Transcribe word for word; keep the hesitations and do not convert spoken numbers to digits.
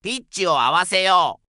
ピッチを合わせよう。